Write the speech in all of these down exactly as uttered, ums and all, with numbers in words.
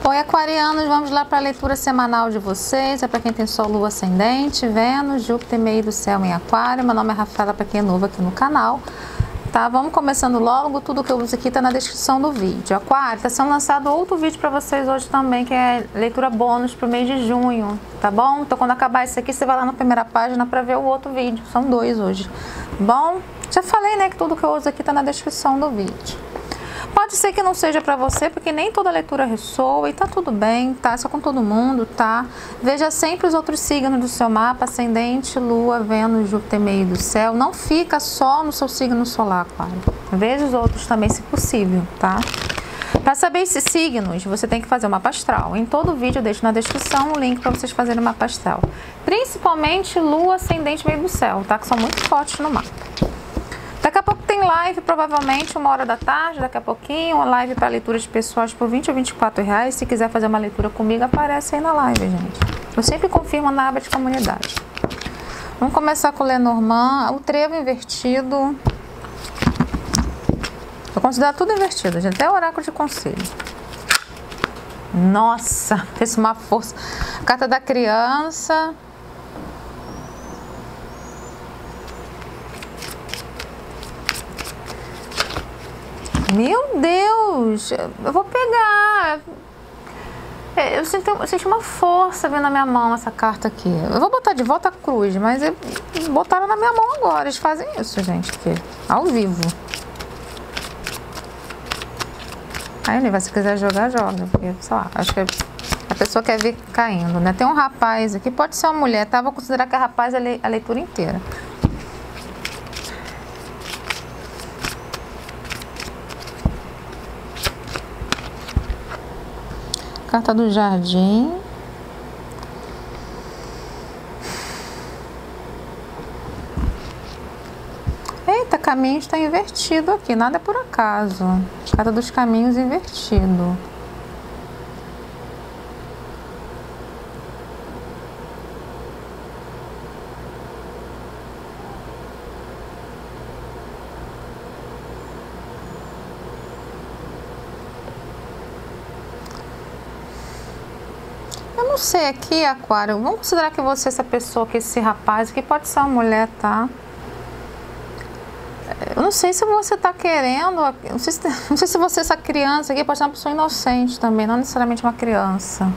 Oi, aquarianos, vamos lá para a leitura semanal de vocês. É para quem tem Sol, Lua, Ascendente, Vênus, Júpiter, meio do céu em Aquário. Meu nome é Rafaela, para quem é novo aqui no canal. Tá, vamos começando logo. Tudo que eu uso aqui tá na descrição do vídeo. Aquário, tá sendo lançado outro vídeo para vocês hoje também, que é leitura bônus pro mês de junho, tá bom? Então quando acabar esse aqui, você vai lá na primeira página para ver o outro vídeo. São dois hoje, tá bom? Já falei, né, que tudo que eu uso aqui tá na descrição do vídeo. Pode ser que não seja para você, porque nem toda leitura ressoa e tá tudo bem, tá? Só com todo mundo, tá? Veja sempre os outros signos do seu mapa, ascendente, lua, Vênus, Júpiter, meio do céu. Não fica só no seu signo solar, Aquário. Veja os outros também, se possível, tá? Para saber esses signos, você tem que fazer o mapa astral. Em todo vídeo eu deixo na descrição o link para vocês fazerem o mapa astral. Principalmente lua, ascendente, meio do céu, tá? Que são muito fortes no mapa. Daqui a pouco tem live, provavelmente uma hora da tarde, daqui a pouquinho, uma live para leituras pessoais por vinte ou vinte e quatro reais. Se quiser fazer uma leitura comigo, aparece aí na live, gente. Eu sempre confirmo na aba de comunidade. Vamos começar com o Lenormand, o trevo invertido. Eu considero tudo invertido, gente, até o oráculo de conselho. Nossa, fez uma força. Carta da criança. Meu Deus, eu vou pegar. Eu senti, eu senti uma força vendo na minha mão essa carta aqui. Eu vou botar de volta a cruz, mas botaram na minha mão agora. Eles fazem isso, gente, aqui, ao vivo. Aí, se quiser jogar, joga. Porque, sei lá, acho que a pessoa quer ver caindo, né? Tem um rapaz aqui, pode ser uma mulher, tá? Vou considerar que é rapaz a leitura inteira. Carta do jardim. Eita, caminho está invertido aqui, nada é por acaso. Carta dos caminhos invertido. Não sei aqui, Aquário, vamos considerar que você, essa pessoa, que esse rapaz aqui pode ser uma mulher, tá? Eu não sei se você tá querendo, não sei se, não sei se você, essa criança aqui, pode ser uma pessoa inocente também, não necessariamente uma criança.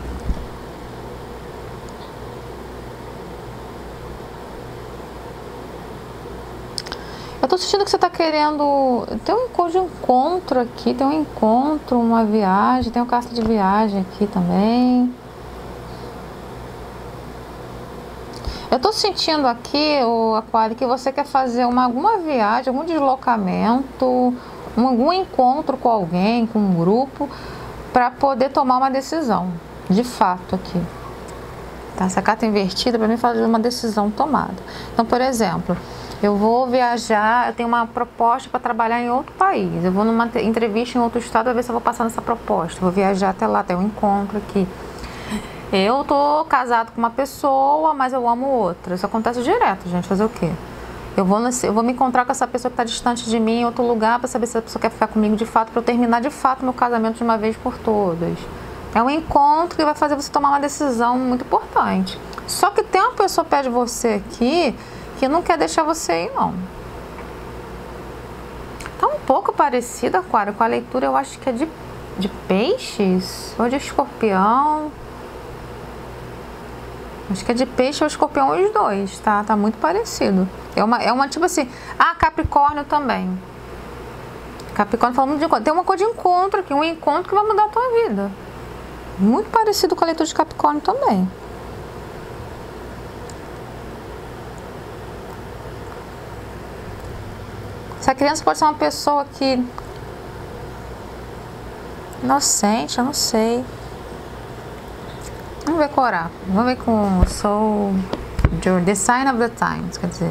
Eu tô sentindo que você tá querendo, tem um encontro de encontro aqui, tem um encontro, uma viagem, tem um carta de viagem aqui também. Eu tô sentindo aqui, o Aquário, que você quer fazer uma, alguma viagem, algum deslocamento, um, algum encontro com alguém, com um grupo, para poder tomar uma decisão, de fato aqui. Tá? Essa carta invertida para mim fala de uma decisão tomada. Então, por exemplo, eu vou viajar, eu tenho uma proposta para trabalhar em outro país, eu vou numa entrevista em outro estado, para ver se eu vou passar nessa proposta, vou viajar até lá, tem um encontro aqui. Eu tô casado com uma pessoa, mas eu amo outra. Isso acontece direto, gente. Fazer o quê? Eu vou, nesse, eu vou me encontrar com essa pessoa que está distante de mim em outro lugar para saber se a pessoa quer ficar comigo de fato, para eu terminar de fato meu casamento de uma vez por todas. É um encontro que vai fazer você tomar uma decisão muito importante. Só que tem uma pessoa perto de você aqui que não quer deixar você ir, não. Tá um pouco parecido, Aquário, com a leitura, eu acho que é de, de peixes ou de escorpião. Acho que é de peixe ou escorpião, os dois, tá? Tá muito parecido. É uma, é uma tipo assim... Ah, Capricórnio também. Capricórnio falando de encontro. Tem uma coisa de encontro aqui, um encontro que vai mudar a tua vida. Muito parecido com a leitura de Capricórnio também. Essa criança pode ser uma pessoa que... inocente, eu não sei. Vamos ver com o oráculo. Vamos ver com o Soul, The Sign of the Times, quer dizer.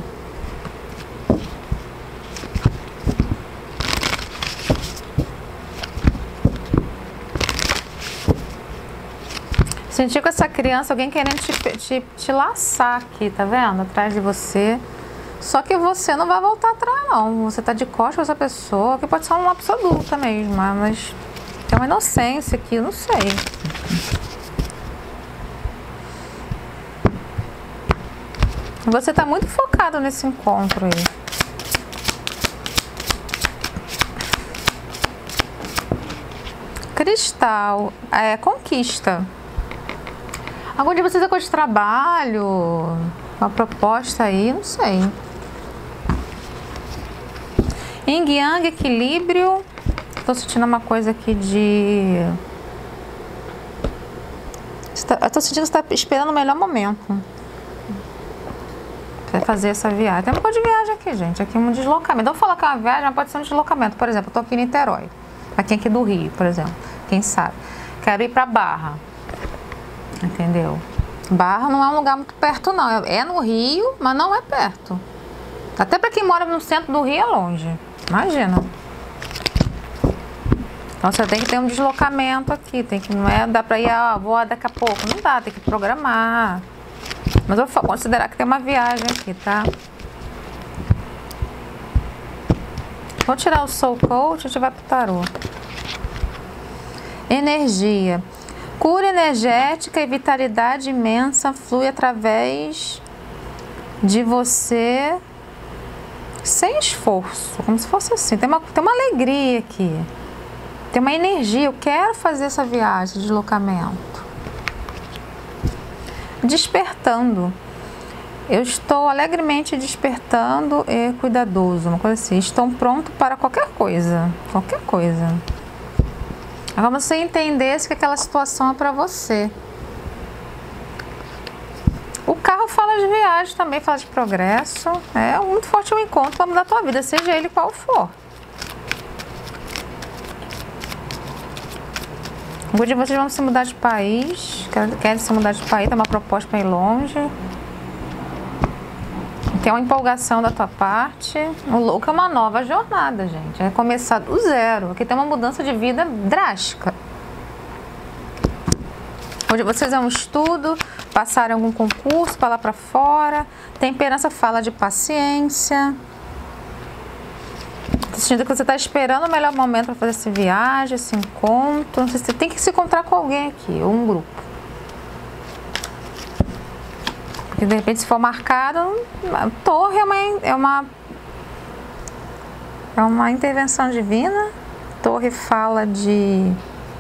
Senti com essa criança alguém querendo te, te, te laçar aqui, tá vendo? Atrás de você. Só que você não vai voltar atrás, não. Você tá de costas com essa pessoa, que pode ser uma pessoa adulta mesmo, mas tem Tem uma inocência aqui, não sei. Você tá muito focado nesse encontro aí. Cristal, é conquista. Algum dia você tem de trabalho, uma proposta aí, não sei. Yin Yang, equilíbrio. Tô sentindo uma coisa aqui de... Eu tô sentindo que você tá esperando o melhor momento pra fazer essa viagem. Tem um pouco de viagem aqui, gente. Aqui é um deslocamento. Então, eu vou falar que é uma viagem, mas pode ser um deslocamento. Por exemplo, eu tô aqui em Niterói. Aqui, aqui do Rio, por exemplo. Quem sabe? Quero ir pra Barra. Entendeu? Barra não é um lugar muito perto, não. É no Rio, mas não é perto. Até pra quem mora no centro do Rio é longe. Imagina. Então você tem que ter um deslocamento aqui. Tem que, não é dá pra ir, ó, vou daqui a pouco. Não dá, tem que programar. Mas eu vou considerar que tem uma viagem aqui, tá? Vou tirar o Soul Coach e a gente vai pro tarô. Energia. Cura energética e vitalidade imensa flui através de você sem esforço. Como se fosse assim. Tem uma, tem uma alegria aqui. Tem uma energia. Eu quero fazer essa viagem, esse deslocamento. Despertando. Eu estou alegremente despertando e cuidadoso. Uma coisa assim. Estou pronto para qualquer coisa. Qualquer coisa. Agora você entendesse que aquela situação é para você. O carro fala de viagem também, fala de progresso. É muito forte o encontro para mudar a tua vida, seja ele qual for. Alguns de vocês vão se mudar de país, querem se mudar de país, tem uma proposta para ir longe. Tem uma empolgação da tua parte. O louco é uma nova jornada, gente. É começar do zero. Aqui tem uma mudança de vida drástica. Onde vocês é um estudo, passaram algum concurso para lá para fora. Temperança fala de paciência. Tô sentindo que você está esperando o melhor momento para fazer essa viagem, esse encontro. Você tem que se encontrar com alguém aqui, ou um grupo. Porque de repente, se for marcado, a torre é uma, é uma, é uma intervenção divina. Torre fala de...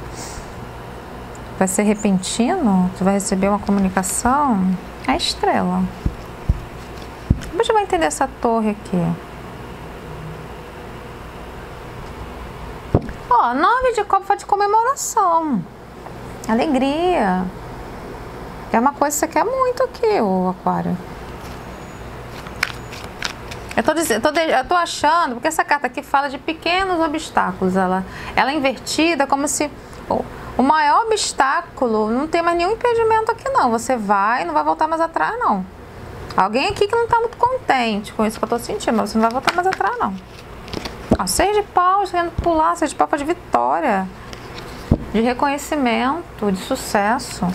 Vai ser repentino, tu vai receber uma comunicação. É a estrela. Como a gente vai entender essa torre aqui? Ó, nove de copo fala de comemoração. Alegria. É uma coisa que você quer muito aqui, o Aquário. Eu tô, dizendo, eu, tô, eu tô achando, porque essa carta aqui fala de pequenos obstáculos. Ela, ela é invertida, como se oh, o maior obstáculo não tem mais nenhum impedimento aqui, não. Você vai e não vai voltar mais atrás, não. Alguém aqui que não tá muito contente com isso que eu tô sentindo, mas você não vai voltar mais atrás, não. Ó, seis de paus, querendo pular, seis de paus de vitória, de reconhecimento, de sucesso.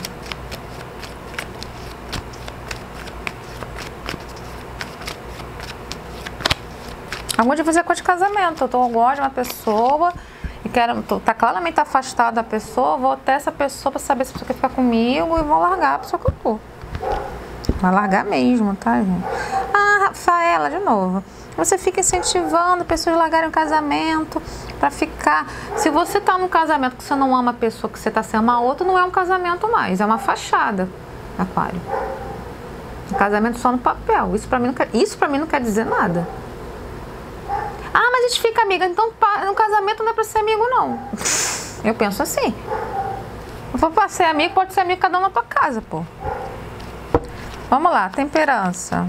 Algum de fazer coisa de casamento. Eu tô, eu gosto de uma pessoa e quero, tô, tá claramente afastado da pessoa, vou até essa pessoa para saber se a pessoa quer ficar comigo e vou largar a pessoa que eu tô. Vai largar mesmo, tá, gente? Ah, Rafaela, de novo. Você fica incentivando pessoas a largarem o casamento para ficar. Se você tá num casamento que você não ama a pessoa, que você tá sem amar a outra, não é um casamento mais, é uma fachada, Aquário. Um casamento só no papel. Isso para mim não quer, isso para mim não quer dizer nada. Ah, mas a gente fica amiga, então no casamento não é pra ser amigo, não. Eu penso assim. Se for pra ser amigo, pode ser amigo cada um na tua casa, pô. Vamos lá, temperança.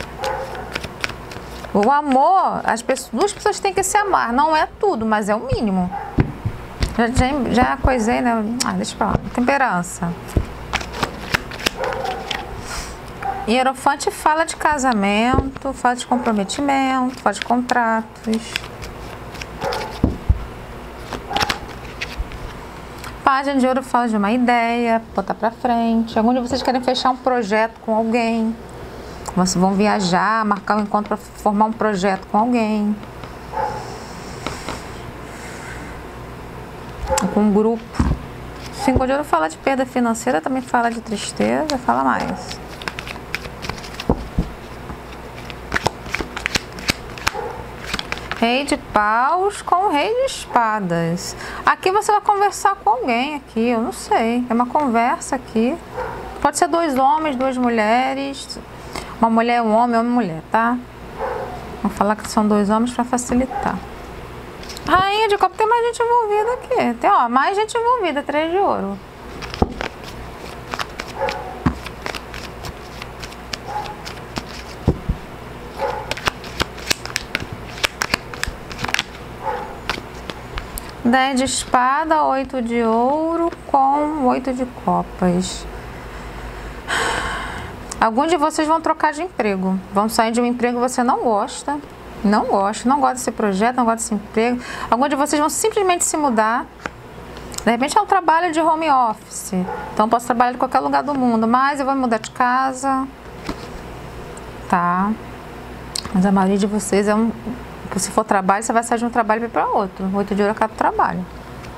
O amor, as pessoas, duas pessoas têm que se amar. Não é tudo, mas é o mínimo. Já, já, já coisei, né? Ah, deixa pra lá. Temperança. Hierofante fala de casamento, fala de comprometimento, fala de contratos. Página de ouro fala de uma ideia, botar pra frente. Alguns de vocês querem fechar um projeto com alguém. Vocês vão viajar, marcar um encontro para formar um projeto com alguém. com um grupo. Cinco de ouro fala de perda financeira, também fala de tristeza, fala mais. Rei de paus com o rei de espadas. Aqui você vai conversar com alguém aqui, eu não sei. É uma conversa aqui. Pode ser dois homens, duas mulheres. Uma mulher, um homem, uma mulher, tá? Vou falar que são dois homens para facilitar. Rainha de copa, tem mais gente envolvida aqui. Tem, ó, mais gente envolvida, três de ouro. Dez de espada, oito de ouro com oito de copas. Alguns de vocês vão trocar de emprego. Vão sair de um emprego que você não gosta. Não gosta, não gosta desse projeto, não gosta desse emprego. Alguns de vocês vão simplesmente se mudar. De repente é um trabalho de home office. Então eu posso trabalhar em qualquer lugar do mundo. Mas eu vou mudar de casa. Tá. Mas a maioria de vocês é um... Se for trabalho, você vai sair de um trabalho e ir para outro. Oito de ouro é cada trabalho.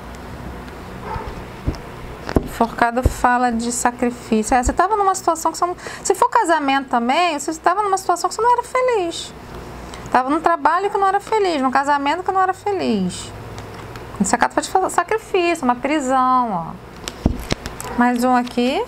Forcado fala de sacrifício. É, você estava numa situação que você não... Se for casamento também, você estava numa situação que você não era feliz. Estava num trabalho que não era feliz, num casamento que não era feliz. Esse carta pode fazer sacrifício, uma prisão, ó. Mais um aqui.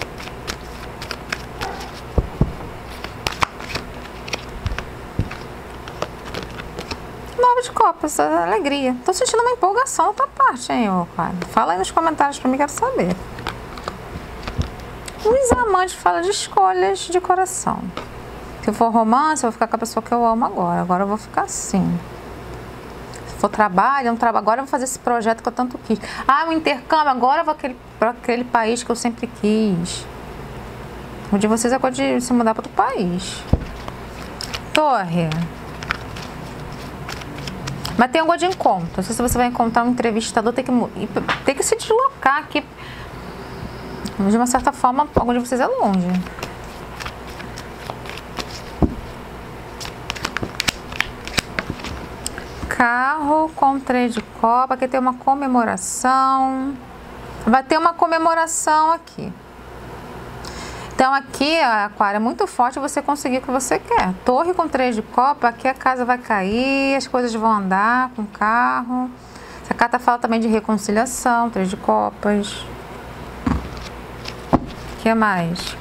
Nove de copas, alegria. Tô sentindo uma empolgação da tua parte, hein, ô pai. Fala aí nos comentários pra mim, quero saber. Os amantes falam de escolhas de coração. Se for romance, eu vou ficar com a pessoa que eu amo agora. Agora eu vou ficar assim. Se for trabalho, eu não trabalho. Agora eu vou fazer esse projeto que eu tanto quis. Ah, um intercâmbio, agora eu vou para aquele país que eu sempre quis. Um de vocês é coisa de se mudar para outro país. Torre. Mas tem algo de encontro. Não sei se você vai encontrar um entrevistador, tem que, tem que se deslocar aqui. De uma certa forma, algum de vocês é longe. Carro com três de copa. Aqui tem uma comemoração. Vai ter uma comemoração aqui. Então aqui, Aquário, é muito forte você conseguir o que você quer. Torre com três de copa, aqui a casa vai cair, as coisas vão andar com o carro. Essa carta fala também de reconciliação, três de copas. O que mais?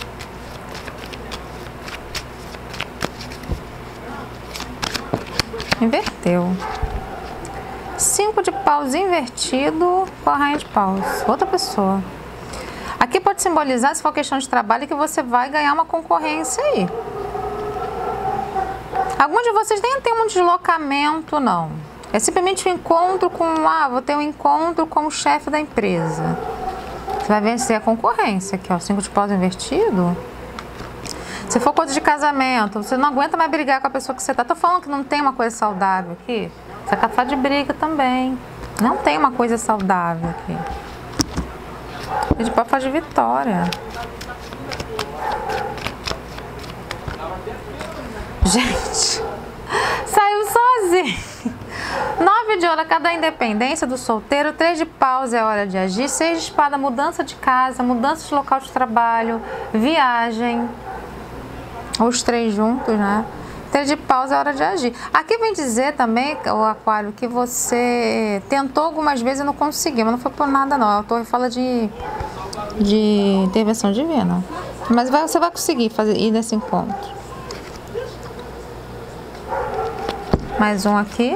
Inverteu. Cinco de paus invertido com a rainha de paus. Outra pessoa. Aqui pode simbolizar, se for questão de trabalho, que você vai ganhar uma concorrência aí. Alguns de vocês nem tem um deslocamento, não. É simplesmente um encontro com... Ah, vou ter um encontro com o chefe da empresa. Você vai vencer a concorrência aqui, ó. Cinco de paus invertido. Se for coisa de casamento, você não aguenta mais brigar com a pessoa que você tá. Tô falando que não tem uma coisa saudável aqui. Você tá falando de briga também. Não tem uma coisa saudável aqui. E de papo faz de vitória. Gente, saiu sozinho. Nove de ouro, cada independência do solteiro. Três de paus é hora de agir. Seis de espada, mudança de casa, mudança de local de trabalho, viagem. Os três juntos, né? Três de paus é hora de agir. Aqui vem dizer também, o Aquário, que você tentou algumas vezes e não conseguiu, mas não foi por nada não. A torre fala de, de intervenção divina. Mas vai, você vai conseguir fazer, ir nesse encontro. Mais um aqui.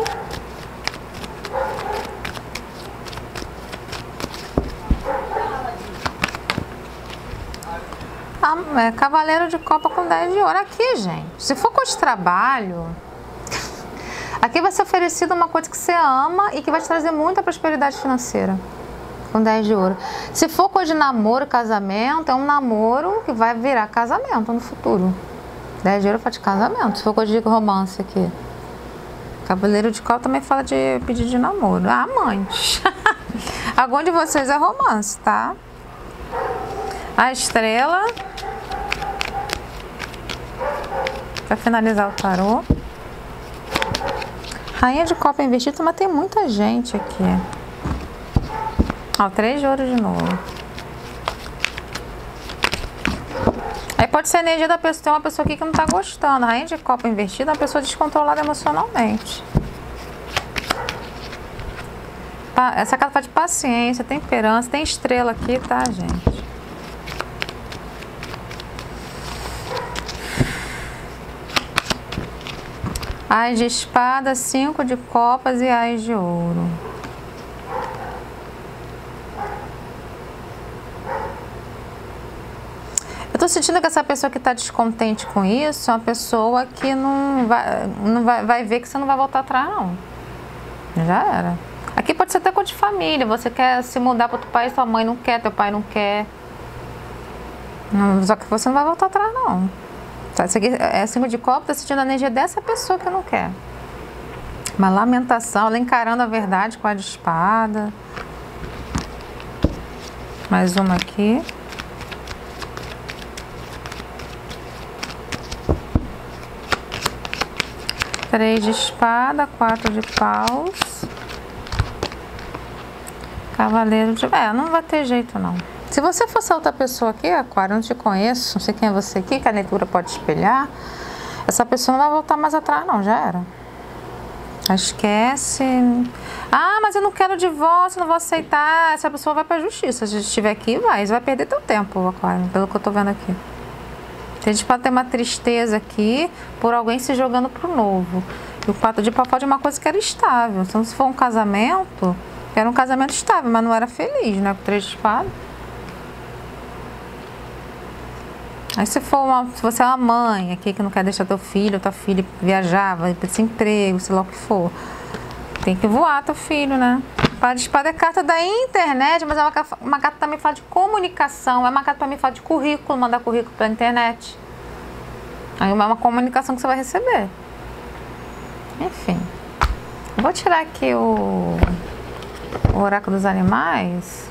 Ah, é, cavaleiro de copa com dez de ouro. Aqui, gente, se for com de trabalho, aqui vai ser oferecido uma coisa que você ama e que vai te trazer muita prosperidade financeira. Com dez de ouro. Se for coisa de namoro, casamento, é um namoro que vai virar casamento no futuro. dez de ouro fala de casamento. Se for coisa de romance aqui. Cavaleiro de copa também fala de pedido de namoro. Ah, amante. Algum de vocês é romance, tá? A estrela. Para finalizar o tarô. Rainha de copa invertida, mas tem muita gente aqui. Ó, três de ouro de novo. Aí pode ser a energia da pessoa, tem uma pessoa aqui que não tá gostando. Rainha de copa invertida é uma pessoa descontrolada emocionalmente. Essa carta fala de paciência, temperança, tem estrela aqui, tá, gente? Ás de espada, cinco de copas e ás de ouro. Eu tô sentindo que essa pessoa que tá descontente com isso é uma pessoa que não vai, não vai, vai ver que você não vai voltar atrás, não. Já era. Aqui pode ser até coisa de família. Você quer se mudar para outro país, sua mãe não quer, teu pai não quer. Não, só que você não vai voltar atrás, não. Isso aqui é cinco de copas, tá sentindo a energia dessa pessoa que não quer. Uma lamentação, ela encarando a verdade com a de espada. Mais uma aqui. Três de espada, quatro de paus. Cavaleiro de... É, não vai ter jeito, não. Se você fosse outra pessoa aqui, Aquário, eu não te conheço, não sei quem é você aqui, que a leitura pode espelhar, essa pessoa não vai voltar mais atrás, não, já era. Esquece. Ah, mas eu não quero divórcio, não vou aceitar. Essa pessoa vai pra justiça. Se estiver aqui, vai. Você vai perder teu tempo, Aquário, pelo que eu tô vendo aqui. A gente pode ter uma tristeza aqui por alguém se jogando pro novo. E o quatro de pau pode uma coisa que era estável. Então, se for um casamento, era um casamento estável, mas não era feliz, né? Com três de espada. Aí se for uma, se você é uma mãe aqui que não quer deixar teu filho, tua filha viajar, vai para esse emprego, sei lá o que for, tem que voar teu filho, né? Espada de espada é carta da internet, mas é uma, uma carta também que fala de comunicação, é uma carta também que fala de currículo, mandar currículo pela internet. Aí é uma comunicação que você vai receber. Enfim. Vou tirar aqui o, o oráculo dos animais.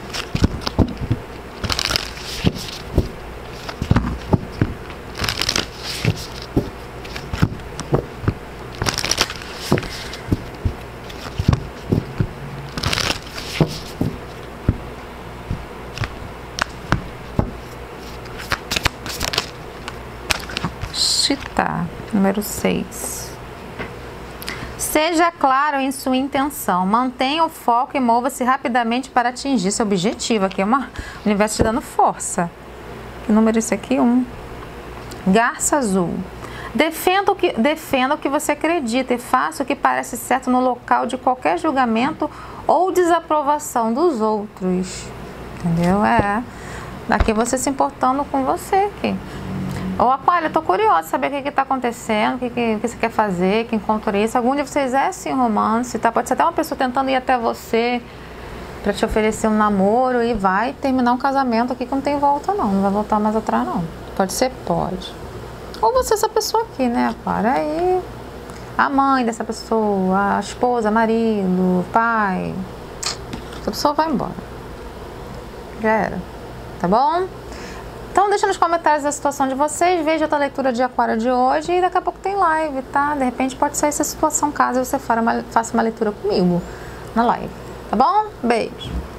Chita, número seis. Seja claro em sua intenção, mantenha o foco e mova-se rapidamente para atingir seu objetivo. Aqui é uma, o universo te dando força. Que número é esse aqui? Um. Garça azul. Defenda o, que, defenda o que você acredita e faça o que parece certo no local de qualquer julgamento ou desaprovação dos outros. Entendeu? É. Daqui você se importando com você aqui. Ô, Aquário, eu tô curiosa de saber o que que tá acontecendo, o que, que, que você quer fazer, que encontra isso. Algum de vocês é assim romance, tá? Pode ser até uma pessoa tentando ir até você pra te oferecer um namoro e vai terminar um casamento aqui que não tem volta, não. Não vai voltar mais atrás, não. Pode ser? Pode. Ou você, essa pessoa aqui, né, Aquário? Aí, a mãe dessa pessoa, a esposa, marido, pai. Essa pessoa vai embora. Já era. Tá bom? Então deixa nos comentários a situação de vocês, veja outra leitura de Aquário de hoje e daqui a pouco tem live, tá? De repente pode sair essa situação caso você faça uma, faça uma leitura comigo na live, tá bom? Beijo!